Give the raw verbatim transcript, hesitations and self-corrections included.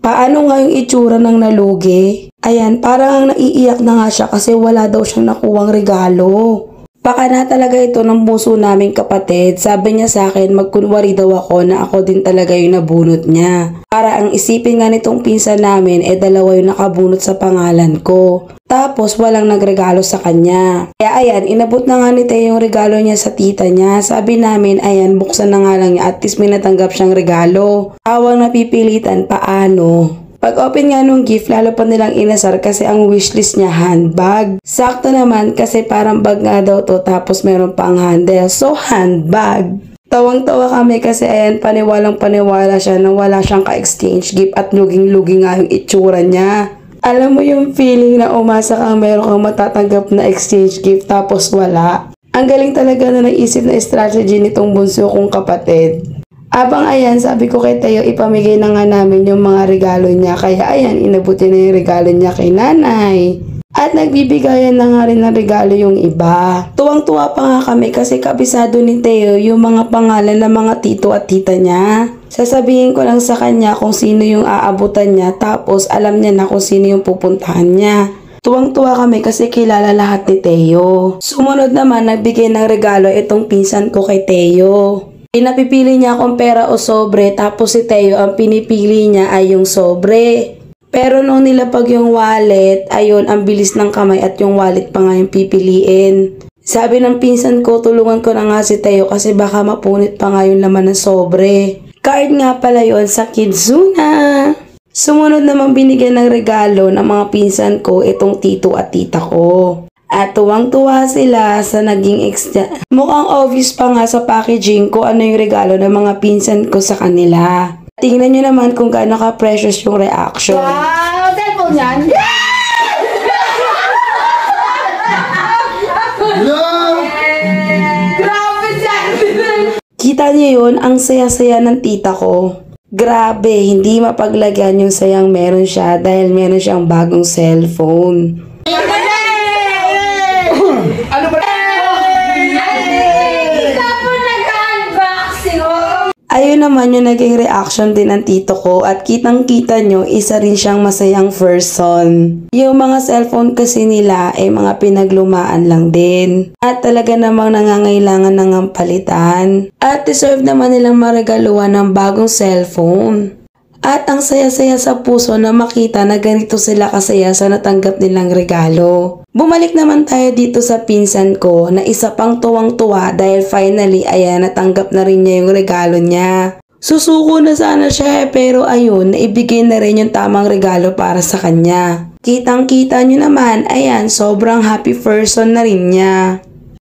Paano nga yung itsura ng nalugi? Ayan, parang naiiyak na nga siya kasi wala daw siyang nakuwang regalo. Baka na talaga ito ng puso naming kapatid. Sabi niya sa akin, magkunwari daw ako na ako din talaga yung nabunot niya. Para ang isipin nga nitong pinsan namin, eh dalawa yung nakabunot sa pangalan ko. Tapos walang nagregalo sa kanya. Kaya ayan, inabot na nga ni Teo yung regalo niya sa tita niya. Sabi namin, ayan, buksan na nga lang niya at least may natanggap siyang regalo. Awang napipilitan, paano? Pag open nga nung gift, lalo pa nilang inasar kasi ang wishlist niya handbag. Sakto naman kasi parang bag nga daw to tapos meron pang handle. So handbag. Tawang-tawa kami kasi ayan, paniwalang paniwala siya na wala siyang ka-exchange gift at luging-lugi nga yung itsura niya. Alam mo yung feeling na umasa kang meron kang matatanggap na exchange gift tapos wala. Ang galing talaga na naisip na strategy nitong bunso kong kapatid. Abang ayan, sabi ko kay Teo, ipamigay na nga namin yung mga regalo niya. Kaya ayan, inabuti na yung regalo niya kay nanay. At nagbibigayan na nga rin ng regalo yung iba. Tuwang-tuwa pa nga kami kasi kabisado ni Teo yung mga pangalan ng mga tito at tita niya. Sasabihin ko lang sa kanya kung sino yung aabutan niya tapos alam niya na kung sino yung pupuntahan niya. Tuwang-tuwa kami kasi kilala lahat ni Teo. Sumunod naman, nagbigay ng regalo itong pinsan ko kay Teo. Pinapipili niya kung pera o sobre tapos si Teo ang pinipili niya ay yung sobre. Pero nung nilapag yung wallet, ayun ang bilis ng kamay at yung wallet pa nga yung pipiliin. Sabi ng pinsan ko, tulungan ko na nga si Teo kasi baka mapunit pa nga yung laman ng sobre. Card nga pala yun sa Kidzuna. Sumunod naman binigyan ng regalo ng mga pinsan ko itong tito at tita ko. At tuwang-tuwa sila sa naging exchange. Mukhang obvious pa nga sa packaging ko ano yung regalo ng mga pinsan ko sa kanila. Tingnan nyo naman kung gaano ka-precious yung reaction. Wow! Cellphone yan? Grabe dyan! Kita nyo yun, ang saya-saya ng tita ko. Grabe, hindi mapaglagyan yung sayang meron siya dahil meron siyang bagong cellphone. Ano ba? Nag-unboxing! Ayun naman yung naging reaction din ng tito ko at kitang-kita nyo, isa rin siyang masayang person. Yung mga cellphone kasi nila ay mga pinaglumaan lang din. At talaga namang nangangailangan ng palitan. At deserve naman nilang maregaluhan ng bagong cellphone. At ang saya-saya sa puso na makita na ganito sila kasaya sa natanggap nilang regalo. Bumalik naman tayo dito sa pinsan ko na isa pang tuwang-tuwa dahil finally ayan natanggap na rin niya yung regalo niya. Susuko na sana siya pero ayun naibigay na rin yung tamang regalo para sa kanya. Kitang-kita nyo naman ayan sobrang happy person na rin niya.